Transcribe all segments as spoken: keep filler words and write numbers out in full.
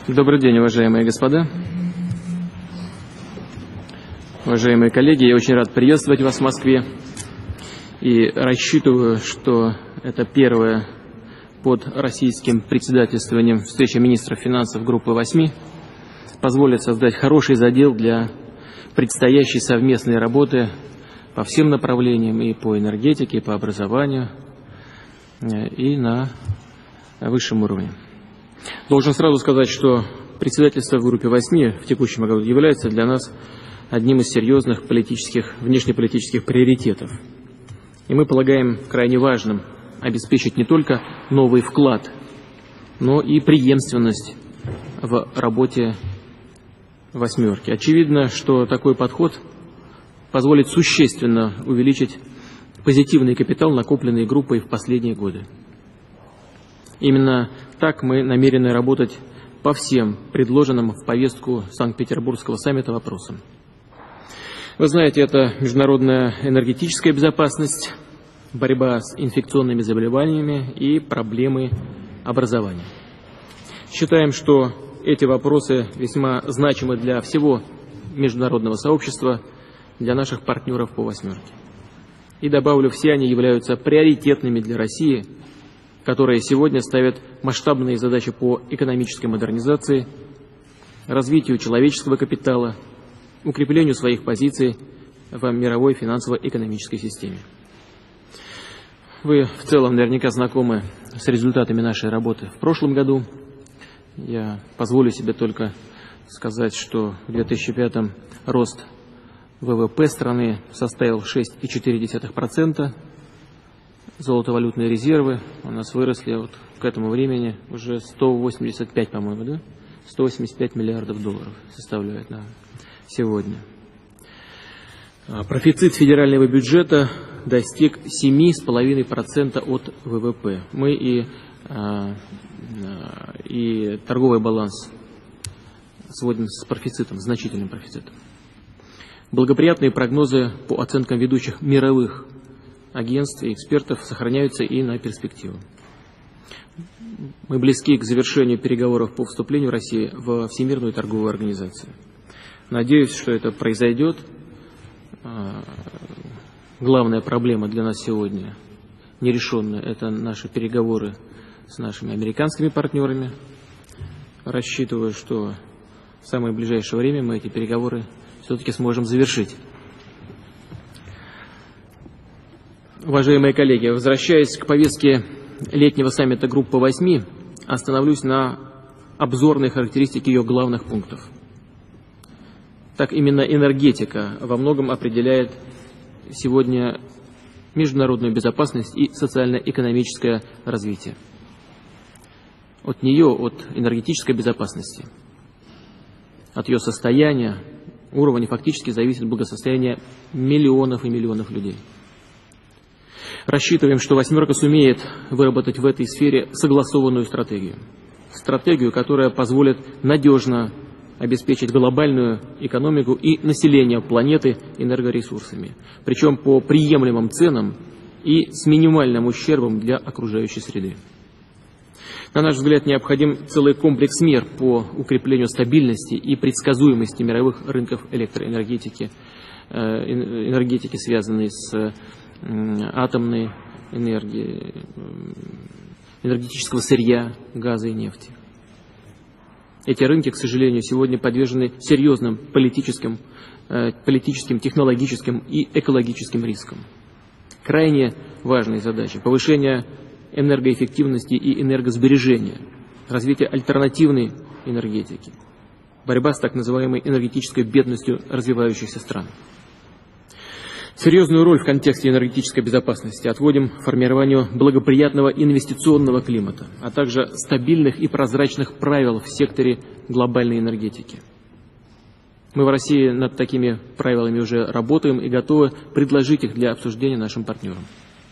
Добрый день, уважаемые господа, уважаемые коллеги. Я очень рад приветствовать вас в Москве и рассчитываю, что это первая под российским председательствованием встреча министров финансов группы восьми позволит создать хороший задел для предстоящей совместной работы по всем направлениям, и по энергетике, и по образованию, и на высшем уровне. Должен сразу сказать, что председательство в группе восьми в текущем году является для нас одним из серьезных политических, внешнеполитических приоритетов. И мы полагаем крайне важным обеспечить не только новый вклад, но и преемственность в работе восьмерки. Очевидно, что такой подход позволит существенно увеличить позитивный капитал, накопленный группой в последние годы. Именно так мы намерены работать по всем предложенным в повестку Санкт-Петербургского саммита вопросам. Вы знаете, это международная энергетическая безопасность, борьба с инфекционными заболеваниями и проблемы образования. Считаем, что эти вопросы весьма значимы для всего международного сообщества, для наших партнеров по восьмерке. И добавлю, все они являются приоритетными для России, которая сегодня ставит масштабные задачи по экономической модернизации, развитию человеческого капитала, укреплению своих позиций в мировой финансово-экономической системе. Вы в целом наверняка знакомы с результатами нашей работы в прошлом году. Я позволю себе только сказать, что в две тысячи пятом рост ВВП страны составил шесть целых четыре десятых процента. Золотовалютные резервы у нас выросли вот к этому времени уже сто восемьдесят пять, по-моему, да? сто восемьдесят пять миллиардов долларов составляет на сегодня. Профицит федерального бюджета достиг семь целых пять десятых процента от ВВП. Мы и, и торговый баланс сводим с профицитом, значительным профицитом. Благоприятные прогнозы по оценкам ведущих мировых агентств и экспертов сохраняются и на перспективу. Мы близки к завершению переговоров по вступлению России во Всемирную торговую организацию. Надеюсь, что это произойдет. Главная проблема для нас сегодня нерешенная — это наши переговоры с нашими американскими партнерами. Рассчитываю, что в самое ближайшее время мы эти переговоры все-таки сможем завершить. Уважаемые коллеги, возвращаясь к повестке летнего саммита группы восьми, остановлюсь на обзорной характеристике ее главных пунктов. Так, именно энергетика во многом определяет сегодня международную безопасность и социально-экономическое развитие. От нее, от энергетической безопасности, от ее состояния, уровня фактически зависит благосостояние миллионов и миллионов людей. Рассчитываем, что «восьмерка» сумеет выработать в этой сфере согласованную стратегию. Стратегию, которая позволит надежно обеспечить глобальную экономику и население планеты энергоресурсами, причем по приемлемым ценам и с минимальным ущербом для окружающей среды. На наш взгляд, необходим целый комплекс мер по укреплению стабильности и предсказуемости мировых рынков электроэнергетики, энергетики, связанной с атомной энергией, энергетического сырья, газа и нефти. Эти рынки, к сожалению, сегодня подвержены серьезным политическим, политическим, технологическим и экологическим рискам. Крайне важные задачи — повышение энергоэффективности и энергосбережения, развитие альтернативной энергетики, борьба с так называемой энергетической бедностью развивающихся стран. Серьезную роль в контексте энергетической безопасности отводим формированию благоприятного инвестиционного климата, а также стабильных и прозрачных правил в секторе глобальной энергетики. Мы в России над такими правилами уже работаем и готовы предложить их для обсуждения нашим партнерам.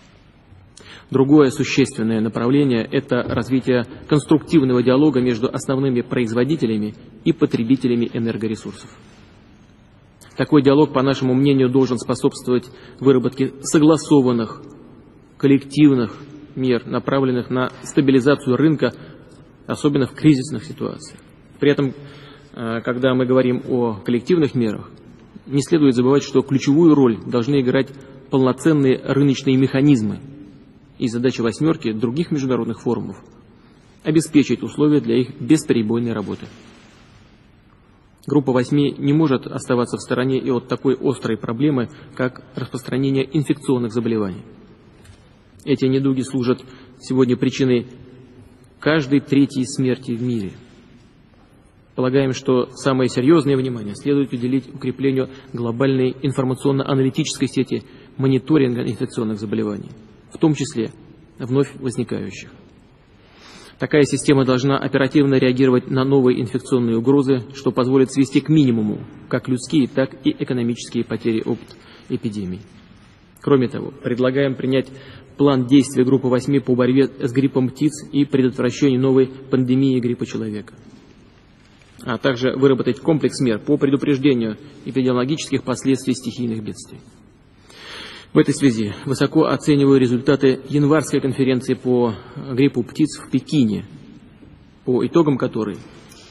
Другое существенное направление – это развитие конструктивного диалога между основными производителями и потребителями энергоресурсов. Такой диалог, по нашему мнению, должен способствовать выработке согласованных, коллективных мер, направленных на стабилизацию рынка, особенно в кризисных ситуациях. При этом, когда мы говорим о коллективных мерах, не следует забывать, что ключевую роль должны играть полноценные рыночные механизмы, и задача «восьмерки» других международных форумов – обеспечить условия для их бесперебойной работы. Группа восьми не может оставаться в стороне и от такой острой проблемы, как распространение инфекционных заболеваний. Эти недуги служат сегодня причиной каждой третьей смерти в мире. Полагаем, что самое серьезное внимание следует уделить укреплению глобальной информационно-аналитической сети мониторинга инфекционных заболеваний, в том числе вновь возникающих. Такая система должна оперативно реагировать на новые инфекционные угрозы, что позволит свести к минимуму как людские, так и экономические потери от эпидемий. Кроме того, предлагаем принять план действий группы восьми по борьбе с гриппом птиц и предотвращению новой пандемии гриппа человека, а также выработать комплекс мер по предупреждению эпидемиологических последствий стихийных бедствий. В этой связи высоко оцениваю результаты январской конференции по гриппу птиц в Пекине, по итогам которой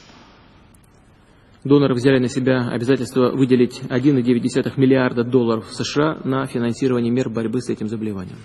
доноры взяли на себя обязательство выделить один и девять десятых миллиарда долларов США на финансирование мер борьбы с этим заболеванием.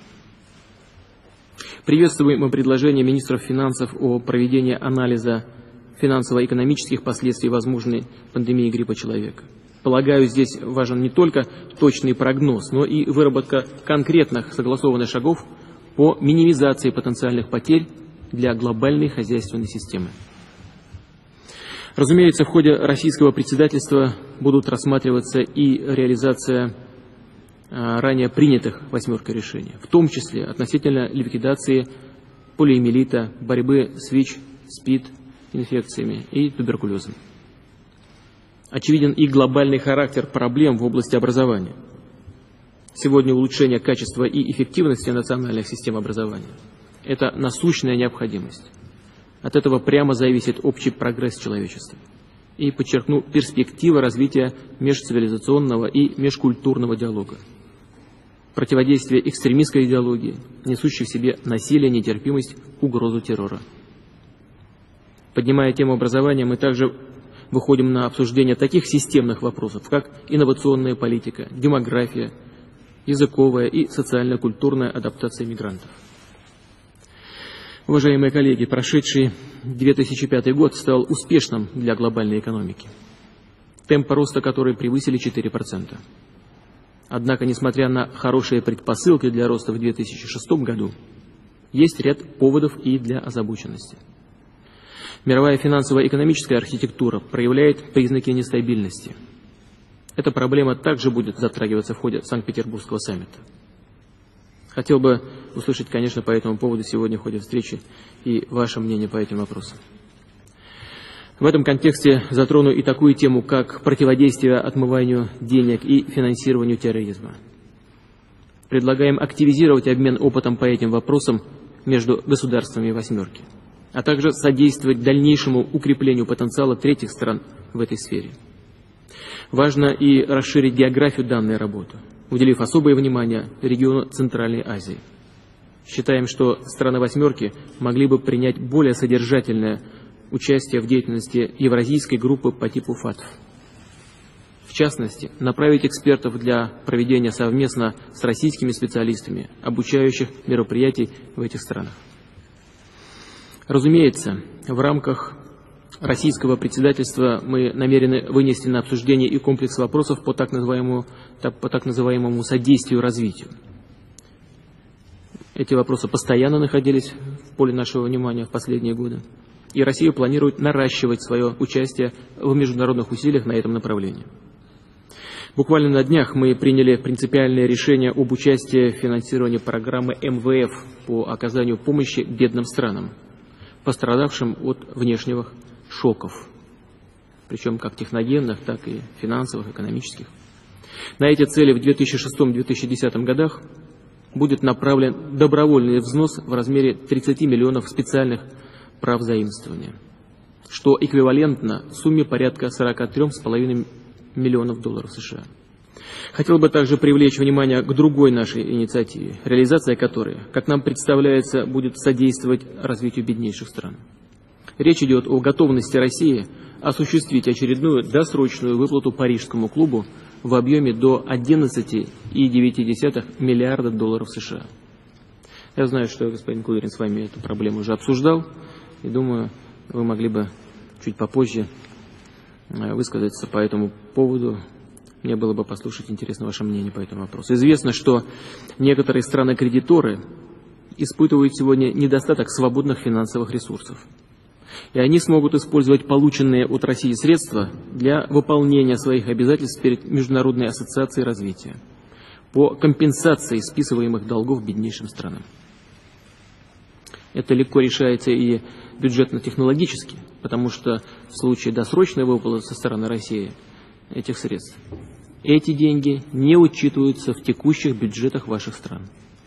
Приветствуем мы предложение министров финансов о проведении анализа финансово-экономических последствий возможной пандемии гриппа человека. Полагаю, здесь важен не только точный прогноз, но и выработка конкретных согласованных шагов по минимизации потенциальных потерь для глобальной хозяйственной системы. Разумеется, в ходе российского председательства будут рассматриваться и реализация а, ранее принятых «восьмеркой» решений, в том числе относительно ликвидации полиомиелита, борьбы с ВИЧ, СПИД, инфекциями и туберкулезом. Очевиден и глобальный характер проблем в области образования. Сегодня улучшение качества и эффективности национальных систем образования – это насущная необходимость. От этого прямо зависит общий прогресс человечества. И подчеркну перспективы развития межцивилизационного и межкультурного диалога. Противодействие экстремистской идеологии, несущей в себе насилие, нетерпимость, угрозу террора. Поднимая тему образования, мы также выходим на обсуждение таких системных вопросов, как инновационная политика, демография, языковая и социально-культурная адаптация мигрантов. Уважаемые коллеги, прошедший две тысячи пятый год стал успешным для глобальной экономики, темпы роста которой превысили четыре процента. Однако, несмотря на хорошие предпосылки для роста в две тысячи шестом году, есть ряд поводов и для озабоченности. Мировая финансово-экономическая архитектура проявляет признаки нестабильности. Эта проблема также будет затрагиваться в ходе Санкт-Петербургского саммита. Хотел бы услышать, конечно, по этому поводу сегодня в ходе встречи и ваше мнение по этим вопросам. В этом контексте затрону и такую тему, как противодействие отмыванию денег и финансированию терроризма. Предлагаем активизировать обмен опытом по этим вопросам между государствами «восьмерки», а также содействовать дальнейшему укреплению потенциала третьих стран в этой сфере. Важно и расширить географию данной работы, уделив особое внимание региону Центральной Азии. Считаем, что страны «восьмерки» могли бы принять более содержательное участие в деятельности Евразийской группы по типу ФАТФ. В частности, направить экспертов для проведения совместно с российскими специалистами обучающих мероприятий в этих странах. Разумеется, в рамках российского председательства мы намерены вынести на обсуждение и комплекс вопросов по так называемому, по так называемому содействию развитию. Эти вопросы постоянно находились в поле нашего внимания в последние годы, и Россия планирует наращивать свое участие в международных усилиях на этом направлении. Буквально на днях мы приняли принципиальное решение об участии в финансировании программы эм вэ эф по оказанию помощи бедным странам, пострадавшим от внешних шоков, причем как техногенных, так и финансовых, экономических. На эти цели в две тысячи шестом — две тысячи десятом годах будет направлен добровольный взнос в размере тридцати миллионов специальных прав заимствования, что эквивалентно сумме порядка сорока трёх с половиной миллионов долларов США. Хотел бы также привлечь внимание к другой нашей инициативе, реализация которой, как нам представляется, будет содействовать развитию беднейших стран. Речь идет о готовности России осуществить очередную досрочную выплату Парижскому клубу в объеме до одиннадцати целых девяти десятых миллиарда долларов США. Я знаю, что господин Кудрин с вами эту проблему уже обсуждал, и думаю, вы могли бы чуть попозже высказаться по этому поводу. Мне было бы послушать интересно ваше мнение по этому вопросу. Известно, что некоторые страны-кредиторы испытывают сегодня недостаток свободных финансовых ресурсов. И они смогут использовать полученные от России средства для выполнения своих обязательств перед Международной ассоциацией развития по компенсации списываемых долгов беднейшим странам. Это легко решается и бюджетно-технологически, потому что в случае досрочной выплаты со стороны России этих средств эти деньги не учитываются в текущих бюджетах ваших стран.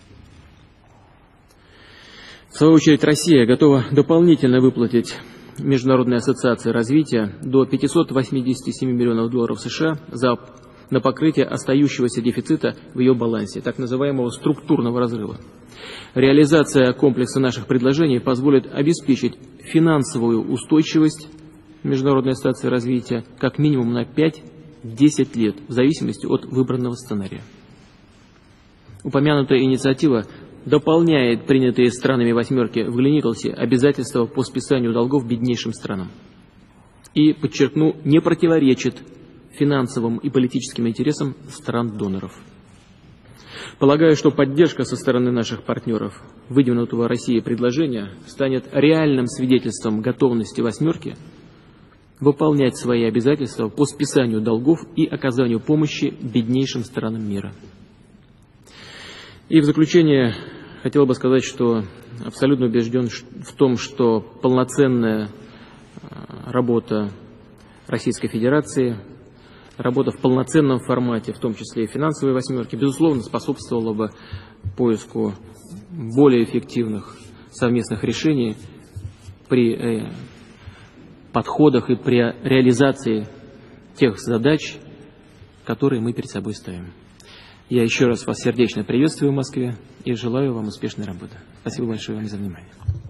В свою очередь, Россия готова дополнительно выплатить Международной ассоциации развития до пятисот восьмидесяти семи миллионов долларов США за, на покрытие остающегося дефицита в ее балансе, так называемого структурного разрыва. Реализация комплекса наших предложений позволит обеспечить финансовую устойчивость Международной ассоциации развития как минимум на пять-десять лет, в зависимости от выбранного сценария. Упомянутая инициатива дополняет принятые странами «восьмерки» в Глиниколсе обязательства по списанию долгов беднейшим странам. И, подчеркну, не противоречит финансовым и политическим интересам стран-доноров. Полагаю, что поддержка со стороны наших партнеров выдвинутого Россией предложения станет реальным свидетельством готовности «восьмерки» выполнять свои обязательства по списанию долгов и оказанию помощи беднейшим странам мира. И в заключение хотел бы сказать, что абсолютно убежден в том, что полноценная работа Российской Федерации, работа в полноценном формате, в том числе и финансовой «восьмерки», безусловно, способствовала бы поиску более эффективных совместных решений при подходах и при реализации тех задач, которые мы перед собой ставим. Я еще раз вас сердечно приветствую в Москве и желаю вам успешной работы. Спасибо большое вам за внимание.